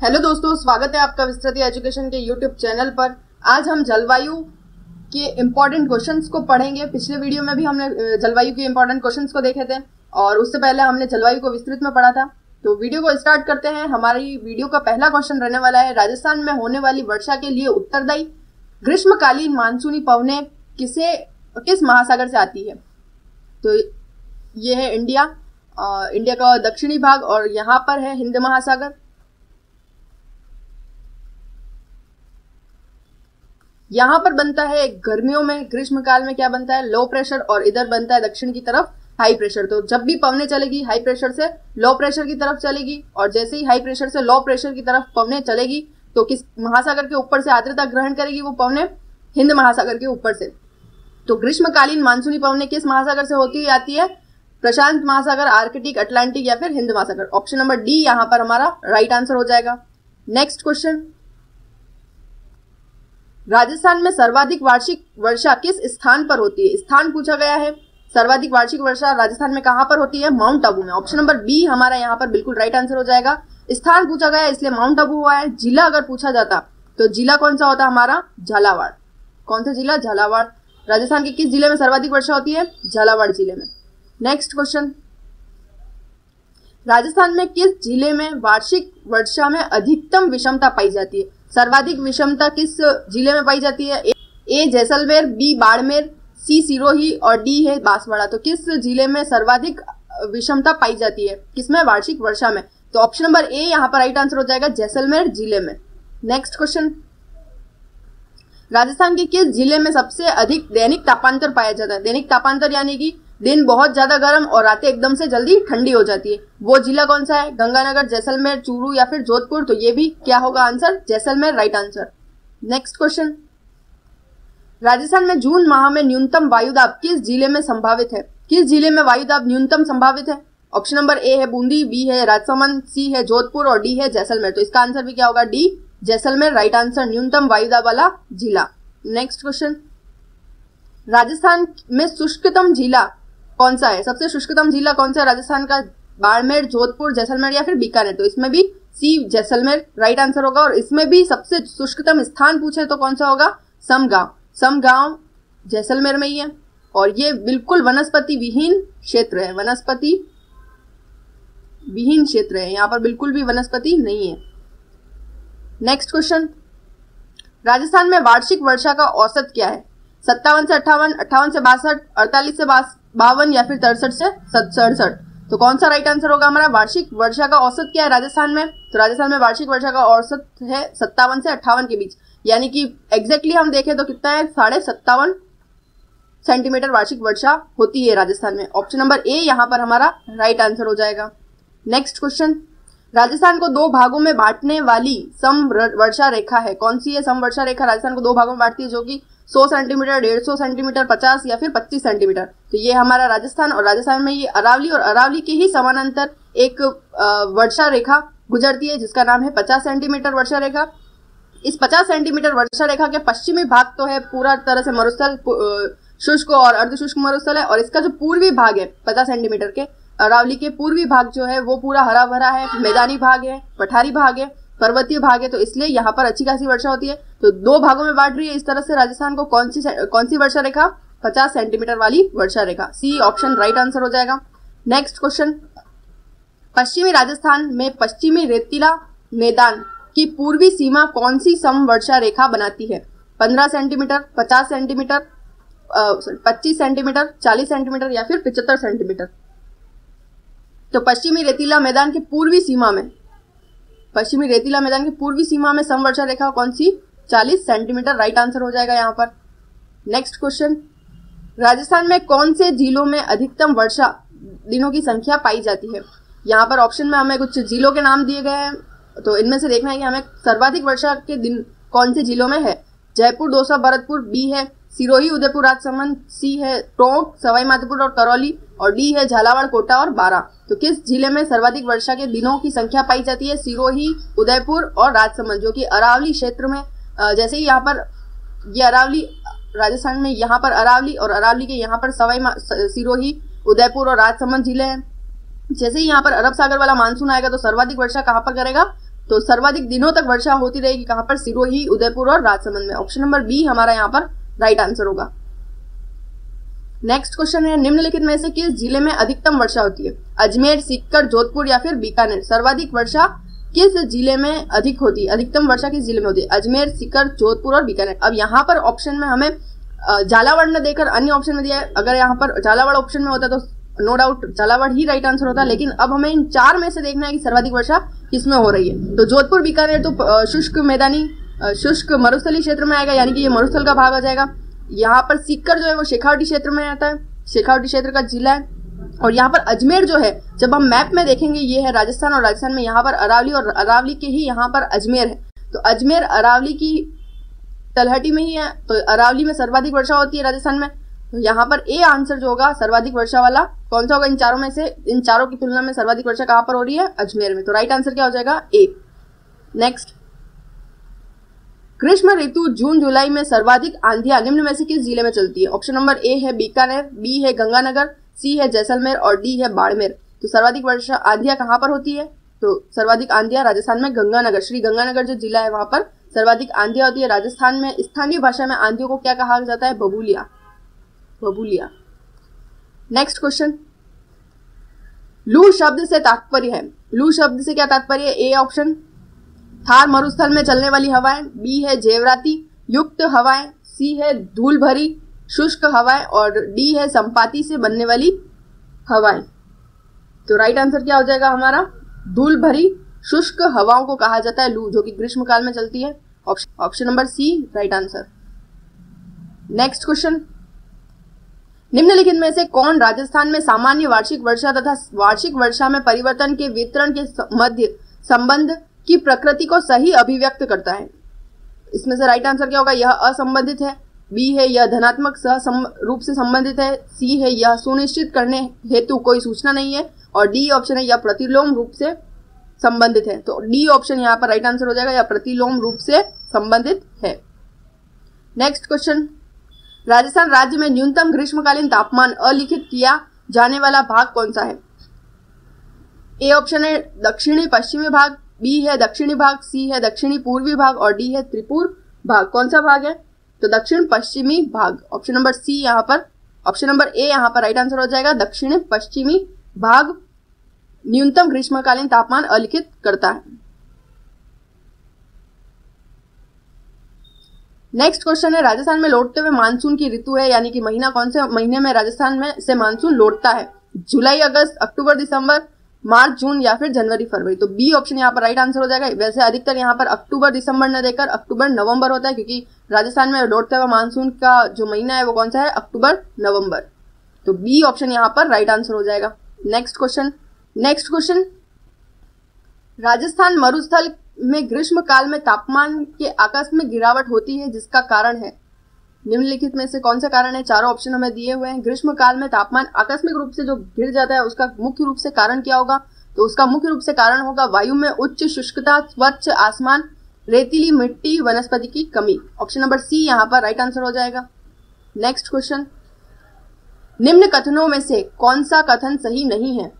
Hello दोस्तों, स्वागत है आपका विस्तृत एजुकेशन के यूट्यूब चैनल पर। आज हम जलवायु के इम्पोर्टेंट क्वेश्चंस को पढ़ेंगे। पिछले वीडियो में भी हमने जलवायु के इम्पोर्टेंट क्वेश्चंस को देखे थे और उससे पहले हमने जलवायु को विस्तृत में पढ़ा था। तो वीडियो को स्टार्ट करते हैं। हमारी वीडियो का पहला क्वेश्चन रहने वाला है, राजस्थान में होने वाली वर्षा के लिए उत्तरदायी ग्रीष्मकालीन मानसूनी पवनें किस महासागर से आती है? तो ये है इंडिया का दक्षिणी भाग और यहाँ पर है हिंद महासागर। यहाँ पर बनता है गर्मियों में, ग्रीष्मकाल में क्या बनता है? लो प्रेशर, और इधर बनता है दक्षिण की तरफ हाई प्रेशर। तो जब भी पवनें चलेगी हाई प्रेशर से लो प्रेशर की तरफ चलेगी, और जैसे ही हाई प्रेशर से लो प्रेशर की तरफ पवनें चलेगी तो किस महासागर के ऊपर से आर्द्रता ग्रहण करेगी? वो पवनें हिंद महासागर के ऊपर से। तो ग्रीष्मकालीन मानसूनी पवनें किस महासागर से होती आती है? प्रशांत महासागर, आर्कटिक, अटलांटिक या फिर हिंद महासागर। ऑप्शन नंबर डी यहाँ पर हमारा राइट आंसर हो जाएगा। नेक्स्ट क्वेश्चन, राजस्थान में सर्वाधिक वार्षिक वर्षा किस स्थान पर होती है? स्थान पूछा गया है। सर्वाधिक वार्षिक वर्षा राजस्थान में कहां पर होती है? माउंट आबू में। ऑप्शन नंबर बी हमारा यहाँ पर बिल्कुल राइट आंसर हो जाएगा। स्थान पूछा गया इसलिए माउंट आबू हुआ है। जिला अगर पूछा जाता तो जिला कौन सा होता हमारा? झालावाड़। कौन सा जिला? झालावाड़। राजस्थान के किस जिले में सर्वाधिक वर्षा होती है? झालावाड़ जिले में। नेक्स्ट क्वेश्चन, राजस्थान में किस जिले में वार्षिक वर्षा में अधिकतम विषमता पाई जाती है? सर्वाधिक विषमता किस जिले में पाई जाती है? A Jaisalmer, B Barmer, C Sirohi और डी है बांसवाड़ा। तो किस जिले में सर्वाधिक विषमता पाई जाती है? किसमें? वार्षिक वर्षा में। तो ऑप्शन नंबर ए यहाँ पर राइट आंसर हो जाएगा, जैसलमेर जिले में। नेक्स्ट क्वेश्चन, राजस्थान के किस जिले में सबसे अधिक दैनिक तापांतर पाया जाता है? दैनिक तापांतर यानी कि दिन बहुत ज्यादा गर्म और रातें एकदम से जल्दी ठंडी हो जाती है। वो जिला कौन सा है? गंगानगर, जैसलमेर, चूरू या फिर जोधपुर। तो ये भी क्या होगा answer? Jaisalmer right answer. Next question, Rajasthan में जून माह में न्यूनतम वायुदाब किस जिले में संभावित है? किस जिले में वायुदाब न्यूनतम संभावित है? ऑप्शन नंबर ए है बूंदी, बी है राजसमंद, सी है जोधपुर और डी है जैसलमेर। तो इसका आंसर भी क्या होगा? डी जैसलमेर राइट आंसर, न्यूनतम वायुदाब वाला जिला। नेक्स्ट क्वेश्चन, राजस्थान में शुष्कतम जिला कौन सा है? सबसे शुष्कतम जिला कौन सा है राजस्थान का? बाड़मेर, जोधपुर, जैसलमेर या फिर बीकानेर। तो इसमें भी सी जैसलमेर राइट आंसर होगा। और इसमें भी सबसे शुष्कतम स्थान पूछे तो कौन सा होगा? समगांव। समगांव जैसलमेर में ही है और ये बिल्कुल वनस्पति विहीन क्षेत्र है। वनस्पति विहीन क्षेत्र है, यहाँ पर बिल्कुल भी वनस्पति नहीं है। नेक्स्ट क्वेश्चन, राजस्थान में वार्षिक वर्षा का औसत क्या है? 57 से 58, 58 से 62, 48 से 52 या फिर 63 से 67। तो कौन सा राइट आंसर होगा हमारा? वार्षिक वर्षा का औसत क्या है राजस्थान में? तो राजस्थान में वार्षिक वर्षा का औसत है 57 से 58 के बीच, यानी कि एग्जैक्टली हम देखें तो कितना है? 57.5 सेंटीमीटर वार्षिक वर्षा होती है राजस्थान में। ऑप्शन नंबर ए यहाँ पर हमारा राइट आंसर हो जाएगा। नेक्स्ट क्वेश्चन, राजस्थान को दो भागों में बांटने वाली सम वर्षा रेखा है कौन सी है? सम वर्षा रेखा राजस्थान को दो भागों में बांटती है, जो कि 100 सेंटीमीटर, 150 सेंटीमीटर, 50 या फिर 25 सेंटीमीटर। तो ये हमारा राजस्थान, और राजस्थान में ये अरावली और अरावली के ही समानांतर एक वर्षा रेखा गुजरती है जिसका नाम है 50 सेंटीमीटर वर्षा रेखा। इस 50 सेंटीमीटर वर्षा रेखा के पश्चिमी भाग तो है पूरा तरह से मरुस्थल, शुष्क और अर्धशुष्क मरुस्थल है, और इसका जो पूर्वी भाग है 50 सेंटीमीटर के अरावली के पूर्वी भाग जो है वो पूरा हरा भरा है, मैदानी भाग है, पठारी भाग है, पर्वतीय भाग है। तो इसलिए यहाँ पर अच्छी खासी वर्षा होती है। तो दो भागों में बांट रही है इस तरह से राजस्थान को कौन सी वर्षा रेखा? 50 सेंटीमीटर वाली वर्षा रेखा। सी ऑप्शन राइट आंसर हो जाएगा। नेक्स्ट क्वेश्चन, पश्चिमी राजस्थान में पश्चिमी रेतीला मैदान की पूर्वी सीमा कौन सी सम वर्षा रेखा बनाती है? 15 सेंटीमीटर, 50 सेंटीमीटर, 25 सेंटीमीटर, 40 सेंटीमीटर या फिर 75 सेंटीमीटर। तो पश्चिमी रेतीला मैदान के पूर्वी सीमा में, पश्चिमी रेतीला मैदान की पूर्वी सीमा में समवर्षा रेखा कौन सी? 40 सेंटीमीटर राइट आंसर हो जाएगा यहाँ पर। नेक्स्ट क्वेश्चन, राजस्थान में कौन से जिलों में अधिकतम वर्षा दिनों की संख्या पाई जाती है? यहाँ पर ऑप्शन में हमें कुछ जिलों के नाम दिए गए हैं, तो इनमें से देखना है कि हमें सर्वाधिक वर्षा के दिन कौन से जिलों में है। जयपुर, दौसा, भरतपुर, बी है सिरोही, उदयपुर, राजसमंद, सी है टोंक, सवाई माधोपुर और करौली, और डी है झालावाड़, कोटा और बारां। तो किस जिले में सर्वाधिक वर्षा के दिनों की संख्या पाई जाती है? सिरोही, उदयपुर और राजसमंद, जो कि अरावली क्षेत्र में, जैसे ही यहाँ पर ये अरावली राजस्थान में, यहाँ पर अरावली और अरावली के यहाँ पर सिरोही, उदयपुर और राजसमंद जिले हैं। जैसे ही यहाँ पर अरब सागर वाला मानसून आएगा तो सर्वाधिक वर्षा कहाँ पर करेगा? तो सर्वाधिक दिनों तक वर्षा होती रहेगी कहां पर? सिरोही, उदयपुर और राजसमंद में। ऑप्शन नंबर बी हमारा यहाँ पर राइट आंसर होगा। नेक्स्ट क्वेश्चन है, निम्नलिखित में से किस जिले में अधिकतम वर्षा होती है? अजमेर, सीकर, जोधपुर या फिर बीकानेर? सर्वाधिक वर्षा किस जिले में अधिक होती है? अधिकतम वर्षा किस जिले में होती है? अजमेर, सीकर, जोधपुर और बीकानेर। अब यहाँ पर ऑप्शन में हमें झालावाड़ न देकर अन्य ऑप्शन में दिया है। अगर यहाँ पर झालावाड़ ऑप्शन में होता तो नो डाउट झालावाड़ ही राइट आंसर होता, लेकिन अब हमें इन 4 में से देखना है कि सर्वाधिक वर्षा किसमें हो रही है। तो जोधपुर, बीकानेर तो शुष्क मैदानी शुष्क मरुस्थलीय क्षेत्र में आएगा, यानी कि ये मरुस्थल का भाग आ जाएगा। यहाँ पर सीकर जो है वो शेखावटी क्षेत्र में आता है, शेखावटी क्षेत्र का जिला है। और यहाँ पर अजमेर जो है, जब हम मैप में देखेंगे ये है राजस्थान, और राजस्थान में यहाँ पर अरावली, और अरावली के ही यहाँ पर अजमेर है। तो अजमेर अरावली की तलहटी में ही है, तो अरावली में सर्वाधिक वर्षा होती है राजस्थान में। तो यहाँ पर ए आंसर जो होगा सर्वाधिक वर्षा वाला कौन सा होगा? इन चारों में से, इन चारों की तुलना में सर्वाधिक वर्षा कहाँ पर हो रही है? अजमेर में। तो राइट आंसर क्या हो जाएगा? ए। नेक्स्ट, ग्रीष्म ऋतु जून जुलाई में सर्वाधिक आंधियां निम्न में से किस जिले में चलती है? ऑप्शन नंबर ए है बीकानेर, बी है गंगानगर, सी है जैसलमेर और डी है बाड़मेर। तो सर्वाधिक वर्षा आंधियां कहाँ पर होती है? तो सर्वाधिक आंधियां राजस्थान में गंगानगर, श्री गंगानगर जो जिला है वहां पर सर्वाधिक आंधियां होती है। राजस्थान में स्थानीय भाषा में आंधियों को क्या कहा जाता है? बबूलिया, बबूलिया। नेक्स्ट क्वेश्चन, लू शब्द से तात्पर्य है? लू शब्द से क्या तात्पर्य है? ए ऑप्शन थार मरुस्थल में चलने वाली हवाएं, बी है जेवराती युक्त हवाएं, सी है धूल भरी शुष्क हवाएं और डी है संपाति से बनने वाली हवाएं। तो राइट आंसर क्या हो जाएगा हमारा? धूल भरी शुष्क हवाओं को कहा जाता है लू, जो कि ग्रीष्म काल में चलती है। Option number C right answer. Next question, निम्नलिखित में से कौन राजस्थान में सामान्य वार्षिक वर्षा तथा वार्षिक वर्षा में परिवर्तन के वितरण के मध्य संबंध की प्रकृति को सही अभिव्यक्त करता है? इसमें से राइट आंसर क्या होगा? यह असंबंधित है, बी है यह धनात्मक रूप से संबंधित है, सी है यह सुनिश्चित करने हेतु कोई सूचना नहीं है और डी ऑप्शन है यह प्रतिलोम रूप से संबंधित है। तो डी ऑप्शन यहाँ पर राइट आंसर हो जाएगा, यह प्रतिलोम रूप से संबंधित है। नेक्स्ट क्वेश्चन, राजस्थान राज्य में न्यूनतम ग्रीष्मकालीन तापमान अलिखित किया जाने वाला भाग कौन सा है? ए ऑप्शन है दक्षिणी पश्चिमी भाग, बी है दक्षिणी भाग, सी है दक्षिणी पूर्वी भाग और डी है त्रिपुर भाग। कौन सा भाग है? तो दक्षिण पश्चिमी भाग। ऑप्शन नंबर सी यहाँ पर, ऑप्शन नंबर ए यहाँ पर राइट आंसर हो जाएगा। दक्षिण पश्चिमी भाग न्यूनतम ग्रीष्मकालीन तापमान अलिखित करता है। नेक्स्ट क्वेश्चन है, राजस्थान में लौटते हुए मानसून की ऋतु है, यानी कि महीना कौन से महीने में राजस्थान में से मानसून लौटता है? जुलाई, अगस्त, अक्टूबर, दिसंबर, मार्च, जून या फिर जनवरी, फरवरी। तो बी ऑप्शन यहाँ पर राइट आंसर हो जाएगा। वैसे अधिकतर यहाँ पर अक्टूबर दिसंबर न देकर अक्टूबर नवंबर होता है, क्योंकि राजस्थान में लौटते हुए मानसून का जो महीना है वो कौन सा है? अक्टूबर नवंबर। तो बी ऑप्शन यहाँ पर राइट आंसर हो जाएगा। नेक्स्ट क्वेश्चन, राजस्थान मरुस्थल में ग्रीष्म काल में तापमान के आकस्मिक गिरावट होती है, जिसका कारण है? निम्नलिखित में से कौन सा कारण है? चारों ऑप्शन हमें दिए हुए हैं। ग्रीष्म काल में तापमान आकस्मिक रूप से जो गिर जाता है उसका मुख्य रूप से कारण क्या होगा? तो उसका मुख्य रूप से कारण होगा वायु में उच्च शुष्कता, स्वच्छ आसमान, रेतीली मिट्टी, वनस्पति की कमी। ऑप्शन नंबर सी यहाँ पर राइट आंसर हो जाएगा। नेक्स्ट क्वेश्चन, निम्न कथनों में से कौन सा कथन सही नहीं है?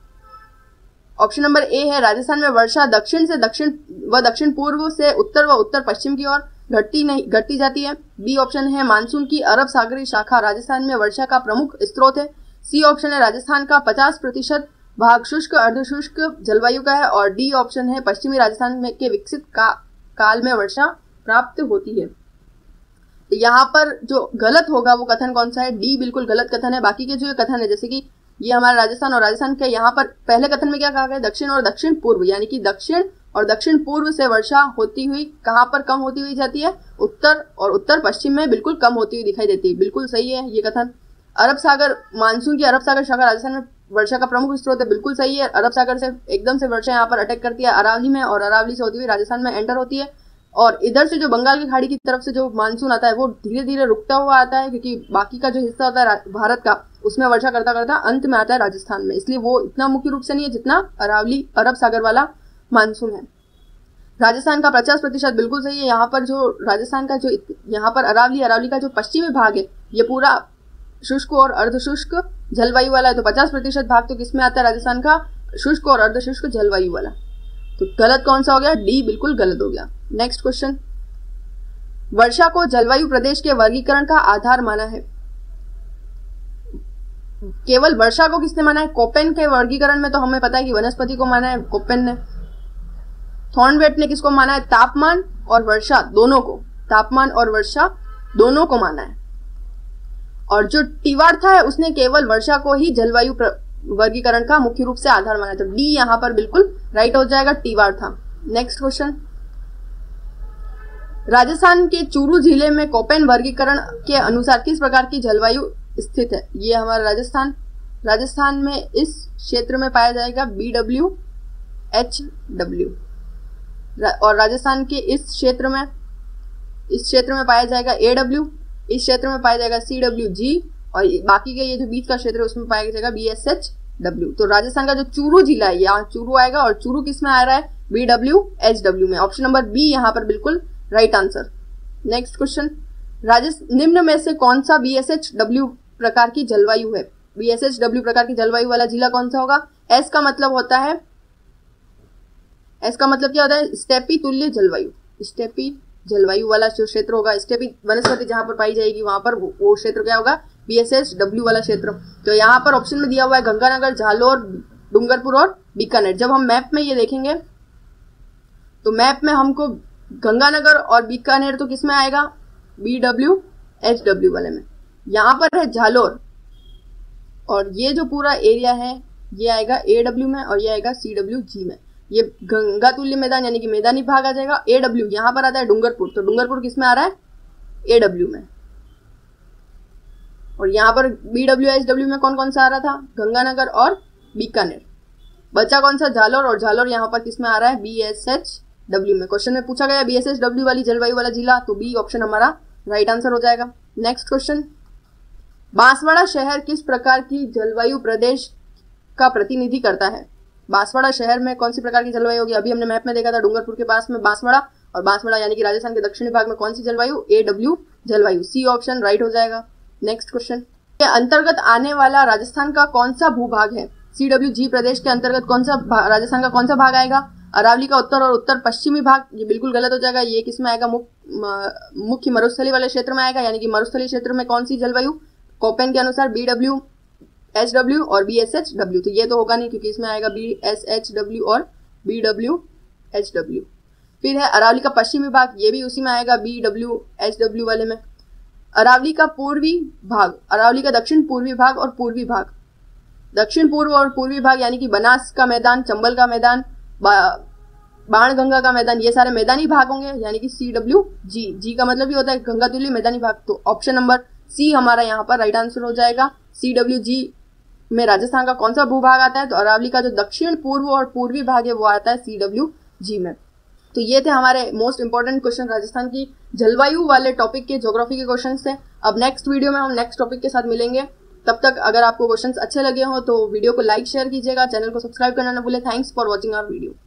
ऑप्शन नंबर ए है राजस्थान में वर्षा दक्षिण से दक्षिण व दक्षिण पूर्व से उत्तर व उत्तर पश्चिम की ओर घटती जाती है। बी ऑप्शन है मानसून की अरब सागरीय शाखा राजस्थान में वर्षा का प्रमुख स्रोत है। सी ऑप्शन है राजस्थान का 50% भाग शुष्क अर्धशुष्क जलवायु का है और डी ऑप्शन है पश्चिमी राजस्थान में के विकसित काल में वर्षा प्राप्त होती है। तो यहाँ पर जो गलत होगा वो कथन कौन सा है? डी बिल्कुल गलत कथन है। बाकी के जो कथन है, जैसे कि ये हमारा राजस्थान और राजस्थान के यहाँ पर पहले कथन में क्या कहा गया? दक्षिण और दक्षिण पूर्व, यानी कि दक्षिण और दक्षिण पूर्व से वर्षा होती हुई कहाँ पर कम होती हुई जाती है? उत्तर और उत्तर पश्चिम में बिल्कुल कम होती हुई दिखाई देती है। बिल्कुल सही है ये कथन। अरब सागर, मानसून की अरब सागर शाखा राजस्थान में वर्षा का प्रमुख स्रोत है, बिल्कुल सही है। अरब सागर से एकदम से वर्षा यहाँ पर अटैक करती है अरावली में और अरावली से होती हुई राजस्थान में एंटर होती है। और इधर से जो बंगाल की खाड़ी की तरफ से जो मानसून आता है वो धीरे धीरे रुकता हुआ आता है, क्योंकि बाकी का जो हिस्सा होता है भारत का उसमें वर्षा करता करता अंत में आता है राजस्थान में, इसलिए वो इतना मुख्य रूप से नहीं है जितना अरावली अरब सागर वाला मानसून है। राजस्थान का 50% बिल्कुल सही है। यहाँ पर जो राजस्थान का जो यहाँ पर अरावली का जो पश्चिमी भाग है ये पूरा शुष्क और अर्धशुष्क जलवायु वाला है। तो 50% भाग तो किसमें आता है? राजस्थान का शुष्क और अर्धशुष्क जलवायु वाला। तो गलत कौन सा हो गया? डी बिल्कुल गलत हो गया। नेक्स्ट क्वेश्चन, वर्षा को जलवायु प्रदेश के वर्गीकरण का आधार माना है। केवल वर्षा को किसने माना है? कोपेन के वर्गीकरण में तो हमें पता है कि वनस्पति को माना है कोपेन ने। थॉर्नवेट ने किसको माना है? तापमान और वर्षा दोनों को, तापमान और वर्षा दोनों को माना है। और जो टीवार्था है उसने केवल वर्षा को ही जलवायु वर्गीकरण का मुख्य रूप से आधार माना है। तो डी यहां पर बिल्कुल राइट हो जाएगा, टीवार्था। नेक्स्ट क्वेश्चन, राजस्थान के चूरू जिले में कोपेन वर्गीकरण के अनुसार किस प्रकार की जलवायु स्थित है? ये हमारा राजस्थान में इस क्षेत्र में पाया जाएगा BWHW, और राजस्थान के इस क्षेत्र में पाया जाएगा AW, इस क्षेत्र में पाया जाएगा CWG, और बाकी के ये जो बीच का क्षेत्र है उसमें पाया जाएगा BSHW। तो राजस्थान का जो चूरू जिला है, यहाँ चूरू आएगा, और चूरू किस में आ रहा है? BWHW में। ऑप्शन नंबर बी यहाँ पर बिल्कुल राइट आंसर। नेक्स्ट क्वेश्चन, निम्न में से कौन सा BSHW प्रकार की जलवायु है? BSHW प्रकार की जलवायु वाला जिला कौन सा होगा? एस का मतलब होता है, एस का मतलब क्या होता है? स्टेपी तुल्य जलवायु। स्टेपी जलवायु वाला जो क्षेत्र होगा, स्टेपी वनस्पति जहां पर पाई जाएगी वहां पर वो क्षेत्र क्या होगा? BSHW वाला क्षेत्र। तो यहाँ पर ऑप्शन में दिया हुआ है गंगानगर, जालोर, डूंगरपुर और बीकानेर। जब हम मैप में ये देखेंगे तो मैप में हमको गंगानगर और बीकानेर तो किस में आएगा? BWHW वाले में। यहाँ पर है झालोर, और ये जो पूरा एरिया है ये आएगा AW में, और ये आएगा CWG में। ये गंगा तुल्य मैदान यानी कि मैदानी भाग आ जाएगा। AW यहाँ पर आता है डूंगरपुर, तो डूंगरपुर किस में आ रहा है? AW में। और यहाँ पर BWHW में कौन कौन सा आ रहा था? गंगानगर और बीकानेर। बचा कौन सा? जालोर, और जालोर यहाँ पर किस में आ रहा है? BSHW में। क्वेश्चन में पूछा गया BSHW वाली जलवायु वाला जिला, तो बी ऑप्शन हमारा राइट आंसर हो जाएगा। नेक्स्ट क्वेश्चन, बांसवाड़ा शहर किस प्रकार की जलवायु प्रदेश का प्रतिनिधि करता है? बांसवाड़ा शहर में कौन सी प्रकार की जलवायु होगी? अभी हमने मैप में देखा था डूंगरपुर के पास में बांसवाड़ा, और बांसवाड़ा यानी कि राजस्थान के दक्षिणी भाग में कौन सी जलवायु? AW जलवायु। सी ऑप्शन राइट हो जाएगा। नेक्स्ट क्वेश्चन, के अंतर्गत आने वाला राजस्थान का कौन सा भूभाग है? CWG प्रदेश के अंतर्गत कौन सा राजस्थान का कौन सा भाग आएगा? अरावली का उत्तर और उत्तर पश्चिमी भाग। ये बिल्कुल गलत हो जाएगा। ये किसमें आएगा? मुख्य मरुस्थली वाले क्षेत्र में आएगा, यानी कि मरुस्थली क्षेत्र में कौन सी जलवायु? कोपेन के अनुसार BWHW और BSHW। तो ये तो होगा नहीं, क्योंकि इसमें आएगा BSHW और BWHW। फिर है अरावली का पश्चिमी भाग, ये भी उसी में आएगा BWHW वाले में। अरावली का पूर्वी भाग, अरावली का दक्षिण पूर्वी भाग और पूर्वी भाग। दक्षिण पूर्व और पूर्वी भाग यानी कि बनास का मैदान, चंबल का मैदान, बाणगंगा का मैदान, ये सारे मैदानी भाग होंगे, यानी कि CWG। जी का मतलब भी होता है गंगा तुल्य मैदानी भाग। तो ऑप्शन नंबर सी हमारा यहाँ पर राइट आंसर हो जाएगा। CWG में राजस्थान का कौन सा भूभाग आता है? तो अरावली का जो दक्षिण पूर्व और पूर्वी भाग है वो आता है CWG में। तो ये थे हमारे मोस्ट इंपोर्टेंट क्वेश्चन राजस्थान की जलवायु वाले टॉपिक के, ज्योग्राफी के क्वेश्चन थे। अब नेक्स्ट वीडियो में हम नेक्स्ट टॉपिक के साथ मिलेंगे। तब तक अगर आपको क्वेश्चंस अच्छे लगे हो तो वीडियो को लाइक शेयर कीजिएगा, चैनल को सब्सक्राइब करना ना भूले। Thanks for watching our video.